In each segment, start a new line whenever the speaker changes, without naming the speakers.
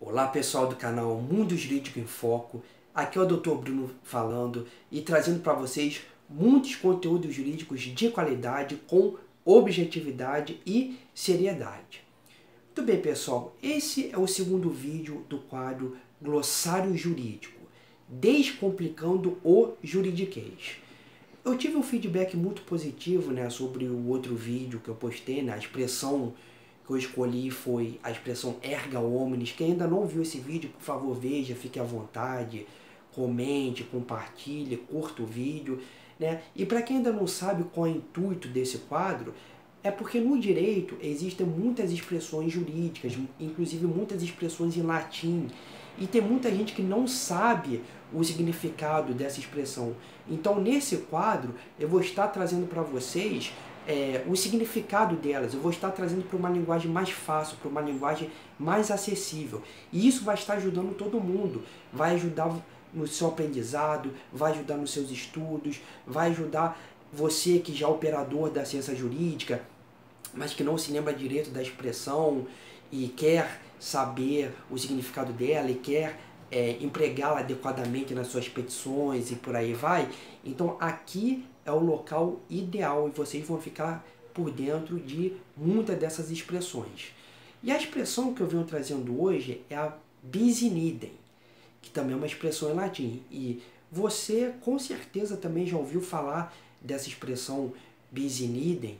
Olá pessoal do canal Mundo Jurídico em Foco, aqui é o Dr. Bruno falando e trazendo para vocês muitos conteúdos jurídicos de qualidade com objetividade e seriedade. Muito bem pessoal, esse é o segundo vídeo do quadro Glossário Jurídico, Descomplicando o Juridiquês. Eu tive um feedback muito positivo sobre o outro vídeo que eu postei, a expressão que eu escolhi foi a expressão erga omnes. Quem ainda não viu esse vídeo, por favor veja, fique à vontade, comente, compartilhe, curta o vídeo. E para quem ainda não sabe qual é o intuito desse quadro, é porque no direito existem muitas expressões jurídicas, inclusive muitas expressões em latim, e tem muita gente que não sabe o significado dessa expressão. Então nesse quadro eu vou estar trazendo para vocês o significado delas, eu vou estar trazendo para uma linguagem mais fácil, para uma linguagem mais acessível. E isso vai estar ajudando todo mundo, vai ajudar no seu aprendizado, vai ajudar nos seus estudos, vai ajudar você que já é operador da ciência jurídica, mas que não se lembra direito da expressão e quer saber o significado dela e quer empregá-la adequadamente nas suas petições e por aí vai. Então aqui é o local ideal e vocês vão ficar por dentro de muitas dessas expressões. E a expressão que eu venho trazendo hoje é a bis in idem, que também é uma expressão em latim. E você com certeza também já ouviu falar dessa expressão bis in idem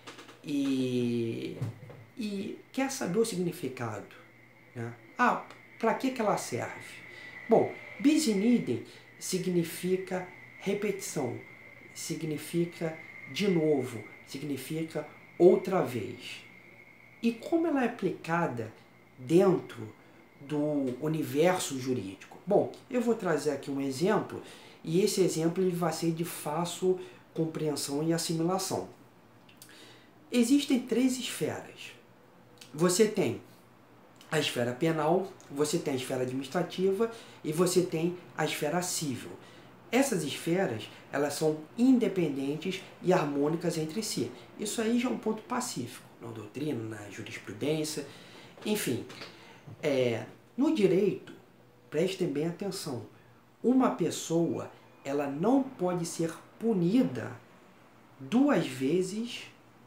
e quer saber o significado. Para que ela serve? Bom, bis in idem significa repetição, significa de novo, significa outra vez. E como ela é aplicada dentro do universo jurídico? Bom, eu vou trazer aqui um exemplo e esse exemplo ele vai ser de fácil compreensão e assimilação. Existem três esferas. Você tem a esfera penal, você tem a esfera administrativa e você tem a esfera civil. Essas esferas, elas são independentes e harmônicas entre si. Isso aí já é um ponto pacífico, na doutrina, na jurisprudência, enfim. No direito, prestem bem atenção, uma pessoa, ela não pode ser punida duas vezes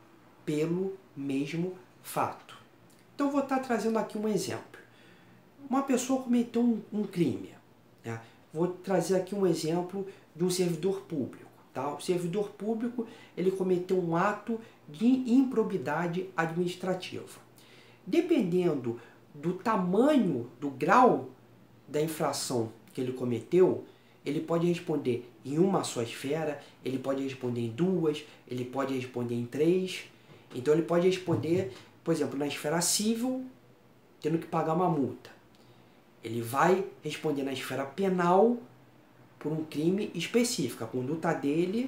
pelo mesmo fato. Então, eu vou estar trazendo aqui um exemplo. Uma pessoa cometeu um crime. Vou trazer aqui um exemplo de um servidor público. O servidor público ele cometeu um ato de improbidade administrativa. Dependendo do tamanho, do grau da infração que ele cometeu, ele pode responder em uma só esfera, ele pode responder em duas, ele pode responder em três. Então, ele pode responder, por exemplo, na esfera civil, tendo que pagar uma multa. Ele vai responder na esfera penal por um crime específico. A conduta dele,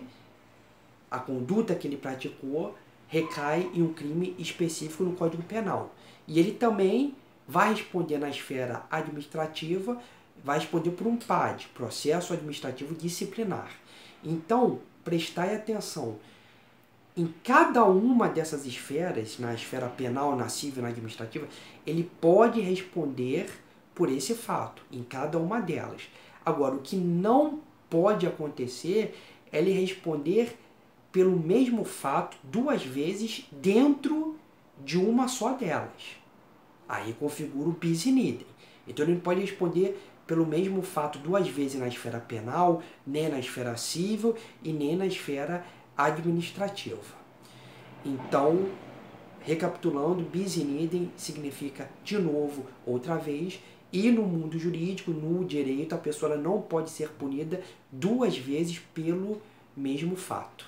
a conduta que ele praticou, recai em um crime específico no Código Penal. E ele também vai responder na esfera administrativa, vai responder por um PAD, Processo Administrativo Disciplinar. Então, prestai atenção. Em cada uma dessas esferas, na esfera penal, na civil e na administrativa, ele pode responder por esse fato, em cada uma delas. Agora, o que não pode acontecer é ele responder pelo mesmo fato duas vezes dentro de uma só delas. Aí configura o bis in idem. Então, ele não pode responder pelo mesmo fato duas vezes na esfera penal, nem na esfera civil e nem na esfera administrativa. Então, recapitulando, bis in idem significa de novo, outra vez, e no mundo jurídico, no direito, a pessoa não pode ser punida duas vezes pelo mesmo fato.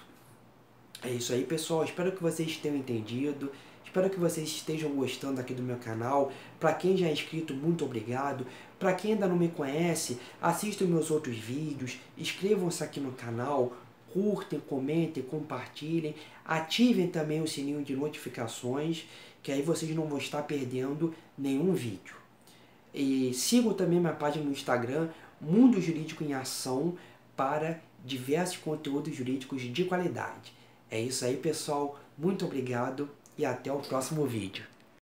É isso aí, pessoal. Espero que vocês tenham entendido. Espero que vocês estejam gostando aqui do meu canal. Para quem já é inscrito, muito obrigado. Para quem ainda não me conhece, assistam meus outros vídeos, inscrevam-se aqui no canal, curtem, comentem, compartilhem, ativem também o sininho de notificações, que aí vocês não vão estar perdendo nenhum vídeo. E sigam também minha página no Instagram, Mundo Jurídico em Ação, para diversos conteúdos jurídicos de qualidade. É isso aí, pessoal. Muito obrigado e até o próximo vídeo.